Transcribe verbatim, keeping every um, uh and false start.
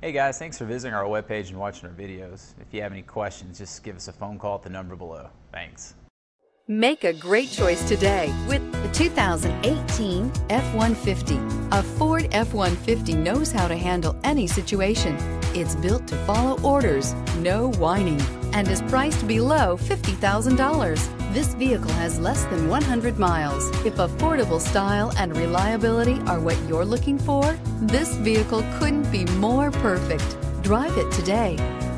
Hey guys, thanks for visiting our webpage and watching our videos. If you have any questions, just give us a phone call at the number below. Thanks. Make a great choice today with the two thousand eighteen F one fifty. A Ford F one fifty knows how to handle any situation. It's built to follow orders, no whining, and is priced below fifty thousand dollars. This vehicle has less than one hundred miles. If affordable style and reliability are what you're looking for, this vehicle couldn't be more perfect. Drive it today.